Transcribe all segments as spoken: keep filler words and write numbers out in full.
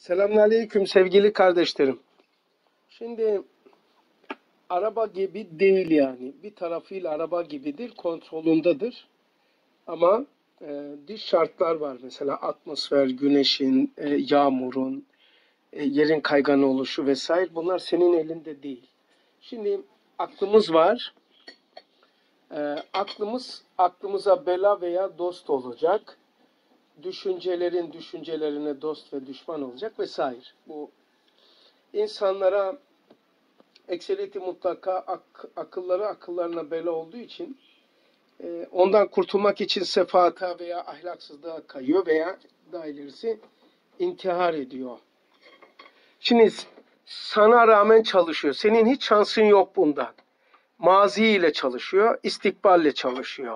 Selamünaleyküm sevgili kardeşlerim. Şimdi araba gibi değil yani. Bir tarafıyla araba gibidir, kontrolündedir. Ama e, dış şartlar var. Mesela atmosfer, güneşin, e, yağmurun, e, yerin kaygan oluşu vesaire. Bunlar senin elinde değil. Şimdi aklımız var. E, aklımız aklımıza bela veya dost olacak. Düşüncelerin düşüncelerine dost ve düşman olacak vesaire. Bu insanlara ekseriyeti mutlaka ak, akılları akıllarına bela olduğu için e, ondan kurtulmak için sefahata veya ahlaksızlığa kayıyor veya daha ilerisi intihar ediyor. Şimdi sana rağmen çalışıyor. Senin hiç şansın yok bundan. Mazi ile çalışıyor, istikballe çalışıyor.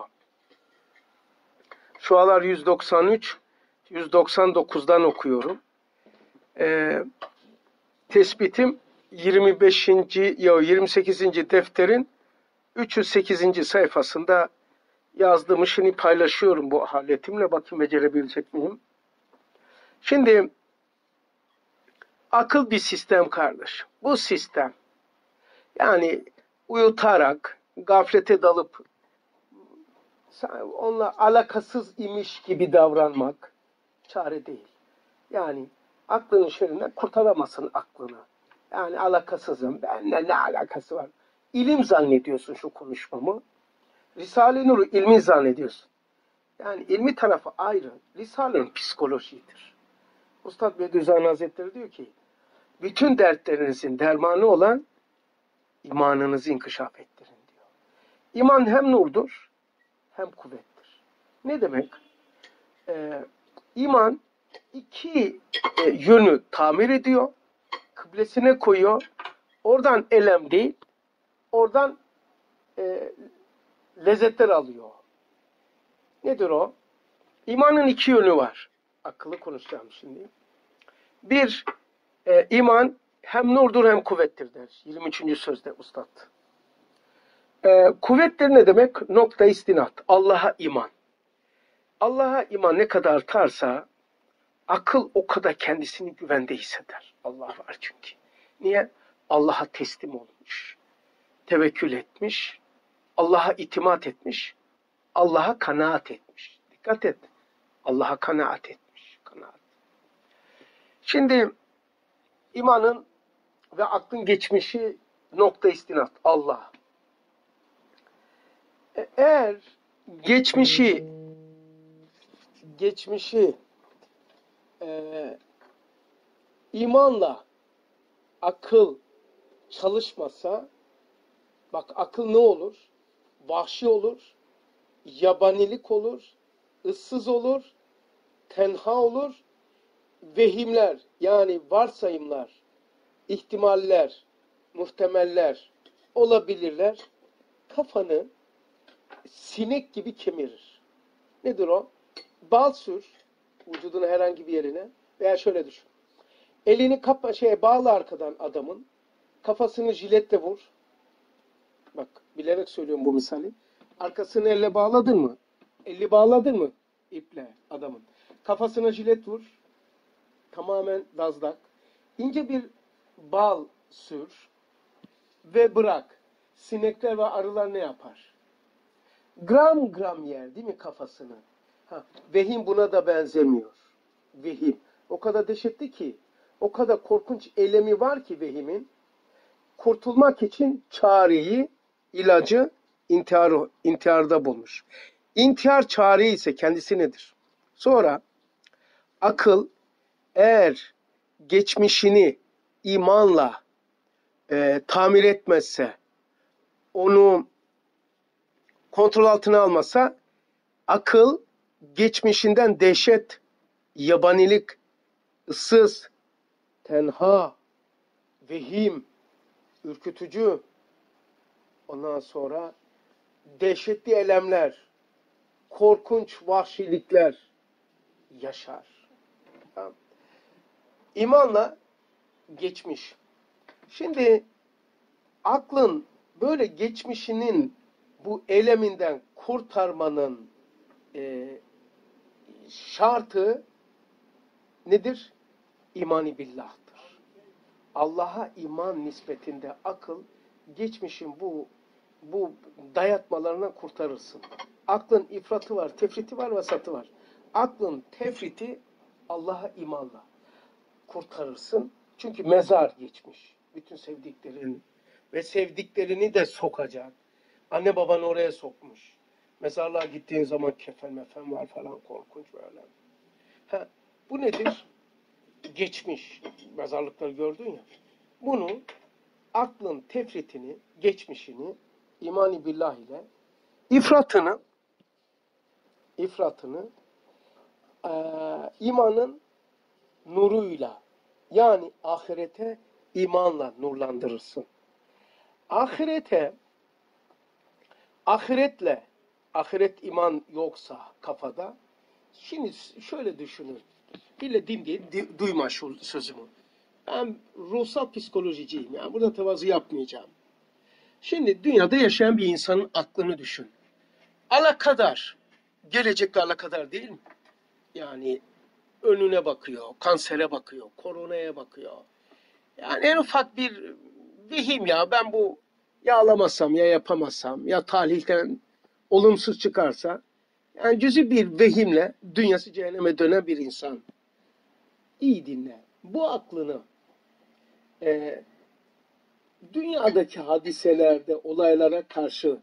Şu aralar yüz doksan üç, yüz doksan dokuzdan okuyorum. Ee, tespitim yirmi beşinci ya yirmi sekizinci defterin üç yüz sekizinci sayfasında yazdığımı şimdi paylaşıyorum bu aletimle. Bakayım becerebilecek miyim? Şimdi akıl bir sistem kardeş. Bu sistem yani uyutarak, gaflete dalıp onunla alakasız imiş gibi davranmak çare değil. Yani aklının şerinden kurtaramazsın aklını. Yani alakasızım. Benimle ne alakası var? İlim zannediyorsun şu konuşmamı. Risale-i Nur'u ilmi zannediyorsun. Yani ilmi tarafı ayrı. Risale-i Nur psikolojidir. Üstad Bediüzzaman Hazretleri diyor ki, bütün dertlerinizin dermanı olan imanınızı inkişaf ettirin diyor. İman hem nurdur hem kuvvettir. Ne demek? Ee, iman iki e, yönü tamir ediyor, kıblesine koyuyor. Oradan elem değil, oradan e, lezzetler alıyor. Nedir o? İmanın iki yönü var. Akıllı konuşacağım şimdi. Bir, e, iman hem nurdur hem kuvvettir der. yirmi üçüncü sözde Ustad. E, kuvvettir ne demek? Nokta istinat. Allah'a iman. Allah'a iman ne kadar artarsa akıl o kadar kendisini güvende hisseder. Allah var çünkü. Niye? Allah'a teslim olmuş. Tevekkül etmiş. Allah'a itimat etmiş. Allah'a kanaat etmiş. Dikkat et. Allah'a kanaat etmiş. Kanaat. Şimdi imanın ve aklın geçmişi nokta istinat. Allah. E, eğer geçmişi geçmişi e, imanla akıl çalışmasa, bak akıl ne olur? Vahşi olur, yabanilik olur, ıssız olur, tenha olur, vehimler yani varsayımlar, ihtimaller, muhtemeller olabilirler. Kafanı sinek gibi kemirir. Nedir o? Bal sür vücudun herhangi bir yerine veya şöyle düşün. Elini kapa şeye bağla arkadan adamın. Kafasını jiletle vur. Bak bilerek söylüyorum bu misali. Arkasını elle bağladın mı? Eli bağladın mı? İple adamın. Kafasına jilet vur. Tamamen dazlak. İnce bir bal sür ve bırak. Sinekler ve arılar ne yapar? Gram gram yer değil mi kafasını? Ha, vehim buna da benzemiyor. Vehim. O kadar dehşetli ki, o kadar korkunç elemi var ki vehimin, kurtulmak için çareyi, ilacı intihar, intiharda bulmuş. İntihar çare ise kendisi nedir? Sonra akıl eğer geçmişini imanla e, tamir etmezse, onu kontrol altına almasa, akıl geçmişinden dehşet, yabanilik, ıssız, tenha, vehim, ürkütücü, ondan sonra dehşetli elemler, korkunç vahşilikler yaşar. Tamam. İmanla geçmiş. Şimdi aklın böyle geçmişinin bu eleminden kurtarmanın e, şartı nedir? imani billah'tır. Allah'a iman nispetinde akıl, geçmişin bu bu dayatmalarından kurtarırsın. Aklın ifratı var, tefriti var, vasatı var. Aklın tefriti Allah'a imanla kurtarırsın. Çünkü mezar geçmiş. Bütün sevdiklerin ve sevdiklerini de sokacak. Anne babanı oraya sokmuş. Mezarlığa gittiğin zaman kefen mefen var falan, korkunç böyle. Ha, bu nedir? Geçmiş. Mezarlıkları gördün ya. Bunu aklın tefritini, geçmişini imani billah ile ifratını ifratını e, imanın nuruyla, yani ahirete imanla nurlandırırsın. Ahirete ahiretle ahiret iman yoksa kafada, şimdi şöyle düşünün. Bile din diye duyma şu sözümü. Ben ruhsal psikolojiciyim. Yani burada tevazu yapmayacağım. Şimdi dünyada yaşayan bir insanın aklını düşün. Alakadar. Gelecekle alakadar değil mi? Yani önüne bakıyor, kansere bakıyor, koronaya bakıyor. Yani en ufak bir vehim, ya ben bu yağlamasam ya yapamazsam ya tahlilden olumsuz çıkarsa, yani cüzi bir vehimle dünyası cehenneme dönen bir insan. İyi dinle. Bu aklını e, dünyadaki hadiselerde, olaylara karşı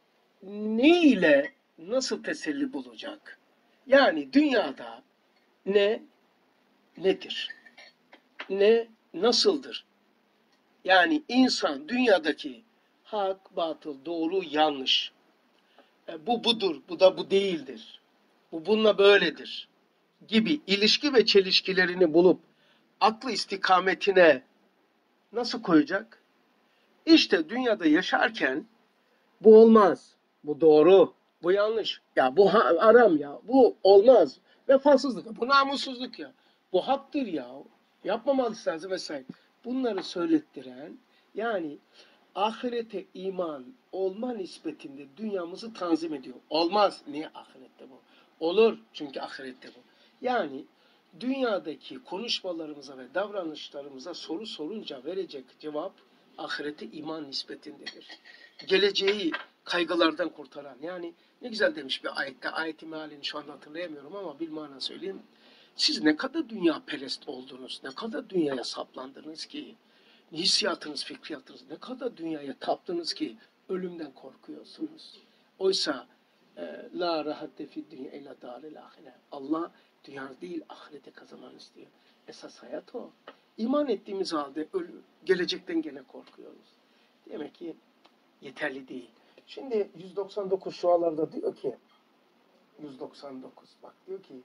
ne ile nasıl teselli bulacak? Yani dünyada ne nedir? Ne nasıldır? Yani insan dünyadaki hak, batıl, doğru, yanlış. E, bu budur, bu da bu değildir. Bu bununla böyledir gibi ilişki ve çelişkilerini bulup aklı istikametine nasıl koyacak? İşte dünyada yaşarken bu olmaz, bu doğru, bu yanlış, ya bu haram, ya bu olmaz, vefasızlık, bu namussuzluk, ya bu haktır, ya yapmamalısınız vesaire. Bunları söylettiren, yani ahirete iman olma nispetinde dünyamızı tanzim ediyor. Olmaz. Niye ahirette bu? Olur. Çünkü ahirette bu. Yani dünyadaki konuşmalarımıza ve davranışlarımıza soru sorunca verecek cevap ahirete iman nispetindedir. Geleceği kaygılardan kurtaran. Yani ne güzel demiş bir ayette. Ayeti mealini şu anda hatırlayamıyorum ama bir mana söyleyeyim. Siz ne kadar dünya perest oldunuz, ne kadar dünyaya saplandınız ki, hissiyatınız, fikriyatınız ne kadar dünyaya taptınız ki ölümden korkuyorsunuz. Oysa e, la rahatte fid dünya illa daril ahire. Allah dünya değil ahirete kazanan istiyor. Esas hayat o. İman ettiğimiz halde ölüm, gelecekten gene korkuyoruz. Demek ki yeterli değil. Şimdi yüz doksan dokuz şualarda diyor ki, yüz doksan dokuz bak diyor ki,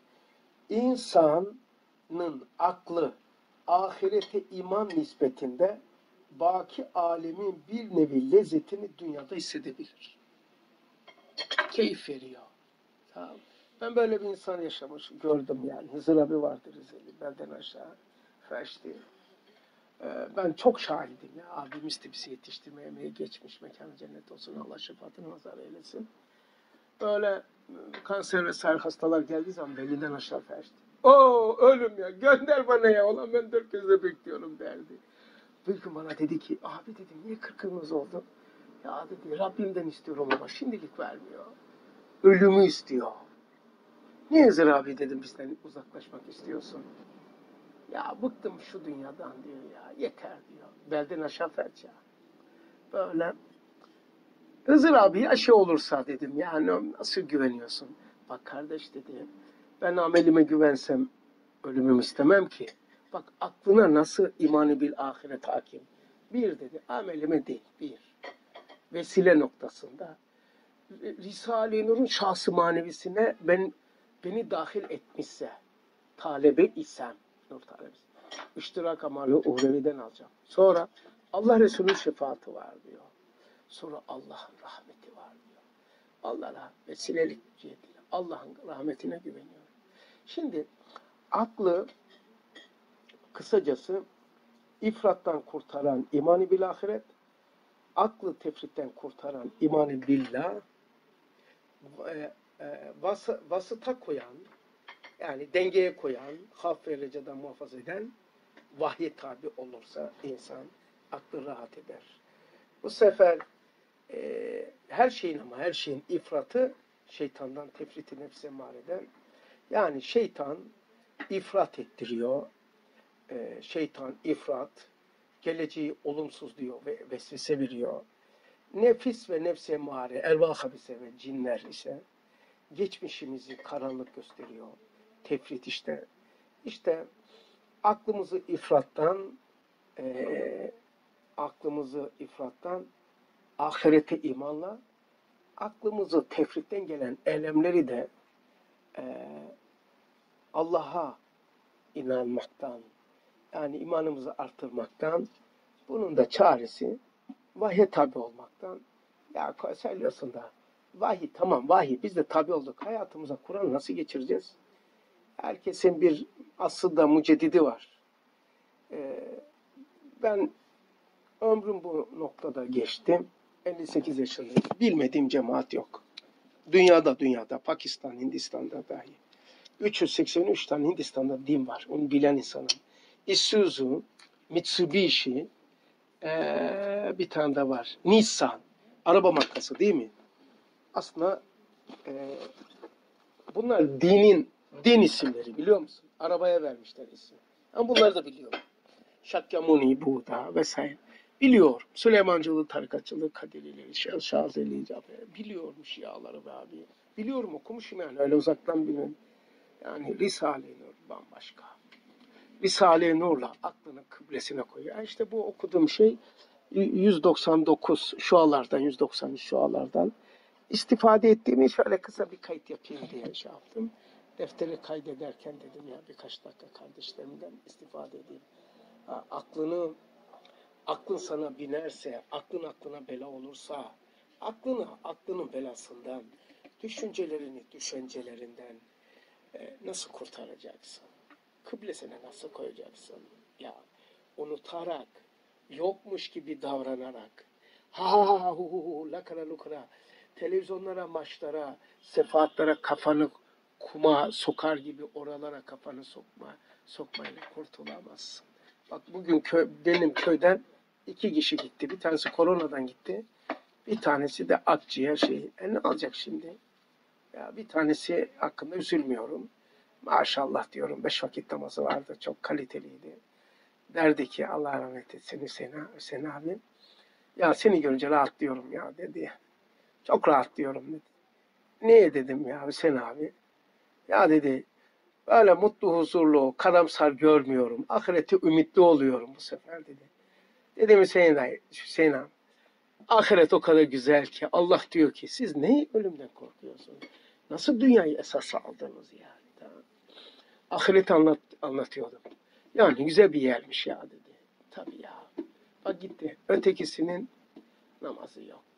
insanın aklı ahirete iman nispetinde baki alemin bir nevi lezzetini dünyada hissedebilir. Keyif veriyor. Tamam. Ben böyle bir insan yaşamış, gördüm yani. Hızır abi vardı Rizeli, belden aşağı. Feşti. Ee, ben çok şahidim ya. Abim istibisi yetiştirmeye emeği geçmiş. Mekanı cennet olsun. Allah şefaatini nazar eylesin. Böyle kanser vesaire hastalar geldiği zaman belinden aşağı feşti. Oo ölüm ya, gönder bana ya, ulan ben dört gözle bekliyorum derdi. Bir gün bana dedi ki, abi dedim niye kırkırmızı oldun? Ya dedi Rabbimden istiyorum ama şimdilik vermiyor. Ölümü istiyor. Niye Hızır abi dedim bizden uzaklaşmak istiyorsun? Ya bıktım şu dünyadan diyor ya, yeter diyor. Belden aşağı felç ya. Böyle. Hızır abi yaşı olursa dedim, yani nasıl güveniyorsun? Bak kardeş dedi, ben amelime güvensem ölümümü istemem ki. Bak aklına nasıl imanı bil ahiret hakim. Bir dedi, amelime değil, bir. Vesile noktasında. Risale-i Nur'un şahsı manevisine ben beni dahil etmişse, talebe isem, Nur talebesi, iştirak amalı uhreviden alacağım. Sonra Allah Resulü'nün şefaati var diyor. Sonra Allah'ın rahmeti var diyor. Allah'a vesilelik cihetiyle Allah'ın rahmetine güveniyorum. Şimdi aklı kısacası ifrattan kurtaran iman-ı bil ahiret, aklı tefritten kurtaran iman-ı billah, e, e, vas, vasıta koyan, yani dengeye koyan, haf ve recadan muhafaza eden vahye tabi olursa insan aklı rahat eder. Bu sefer e, her şeyin ama her şeyin ifratı şeytandan, tefriti nefse mareden. Yani şeytan ifrat ettiriyor. E, şeytan ifrat, geleceği olumsuz diyor ve vesvese veriyor. Nefis ve nefse mare, ervah habise ve cinler ise geçmişimizi karanlık gösteriyor. Tefrit işte. İşte aklımızı ifrattan e, aklımızı ifrattan ahirete imanla, aklımızı tefritten gelen elemleri de e, Allah'a inanmaktan, yani imanımızı artırmaktan, bunun da çaresi vahye tabi olmaktan. Ya söylüyorsun da vahiy, tamam vahiy, biz de tabi olduk. Hayatımıza Kur'an nasıl geçireceğiz? Herkesin bir aslında müceddidi var. Ee, ben ömrüm bu noktada geçtim. elli sekiz yaşındayım. Bilmediğim cemaat yok. Dünyada dünyada, Pakistan, Hindistan'da dahi. üç yüz seksen üç tane Hindistan'da din var. Onu bilen insanım. Isuzu, Mitsubishi, ee, bir tane de var. Nissan. Araba markası değil mi? Aslında e, bunlar dinin din isimleri, biliyor musun? Arabaya vermişler isim. Ama bunları da biliyorum. Şakyamuni, Buğda vesaire. Biliyorum. Süleymancılığı, tarikatçılığı, Kadirileri, Şazeli, biliyorum Şiaları be abi. Biliyorum, okumuşum yani, öyle uzaktan bilmiyorum. Yani Risale-i Nur bambaşka. Risale-i Nur'la aklını kıblesine koyuyor. Yani işte bu okuduğum şey yüz doksan dokuz şualardan, yüz doksan üç şualardan istifade ettiğimi şöyle kısa bir kayıt yapayım diye şey yaptım. Defteri kaydederken dedim ya birkaç dakika kardeşlerimden istifade edeyim. Ha, aklını, aklın sana binerse, aklın aklına bela olursa, aklını aklının belasından, düşüncelerini düşüncelerinden e, nasıl kurtaracaksın? Kıblesine nasıl koyacaksın? Ya unutarak, yokmuş gibi davranarak, ha ha ha hu hu hu lakara lukara, televizyonlara, maçlara, sefahatlere kafanı kuma sokar gibi oralara kafanı sokma, sokmayla kurtulamazsın. Bak bugün köy, benim köyden iki kişi gitti. Bir tanesi koronadan gitti. Bir tanesi de akciğer şeyi. E ne alacak şimdi? Ya bir tanesi hakkında üzülmüyorum. Maşallah diyorum. Beş vakit namazı vardı. Çok kaliteliydi. Derdi ki Allah rahmet etsin Hüseyin, Hüseyin abi. Ya seni görünce rahatlıyorum ya dedi. Çok rahatlıyorum dedi. Niye dedim ya Hüseyin abi? Ya dedi böyle mutlu, huzurlu, karamsar görmüyorum. Ahirete ümitli oluyorum bu sefer dedi. Dedim Hüseyin, Hüseyin abi. Ahiret o kadar güzel ki Allah diyor ki siz ne ölümden korkuyorsunuz? Nasıl dünyayı esas aldınız yani? Tamam. Ahireti anlat, anlatıyordum. Yani güzel bir yermiş ya dedi. Tabii ya. Bak gitti. Ötekisinin namazı yoktu.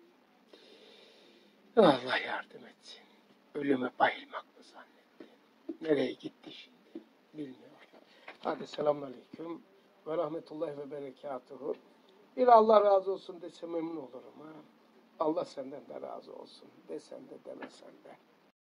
Allah yardım etsin. Ölüme bayılmak mı zannetti? Nereye gitti şimdi? Bilmiyorum. Hadi selamünaleyküm ve rahmetullahi ve berekatuhu. Bir Allah razı olsun dese memnun olurum ha. Allah senden de razı olsun. Desen de demesen de.